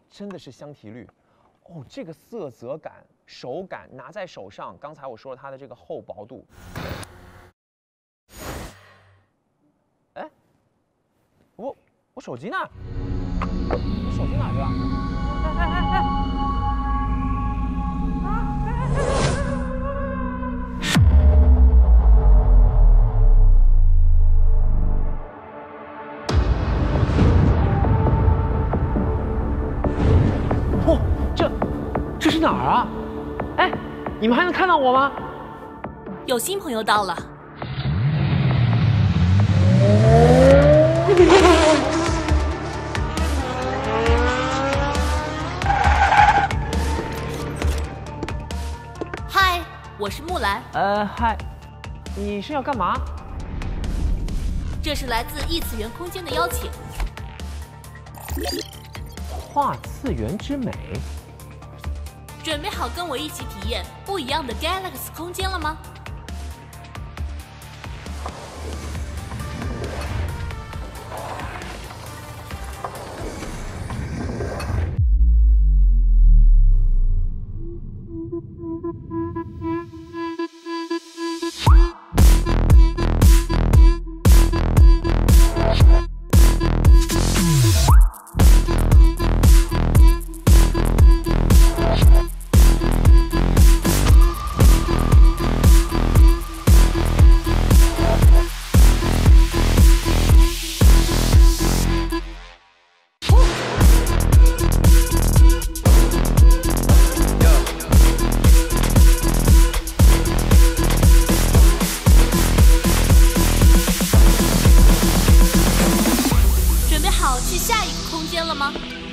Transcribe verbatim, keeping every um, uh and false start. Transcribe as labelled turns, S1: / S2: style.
S1: 真的是相提绿。哦，这个色泽感、手感，拿在手上，刚才我说了它的这个厚薄度。哎，我我手机呢？我手机哪去了？哎哎哎哎！ 这是哪儿啊？哎，你们还能看到我吗？
S2: 有新朋友到了。嗨，我是木兰。
S1: 呃，嗨，你是要干嘛？
S2: 这是来自异次元空间的邀请。
S1: 跨次元之美。
S2: 准备好跟我一起体验不一样的 Galaxy 空间了吗？去下一个空间了吗？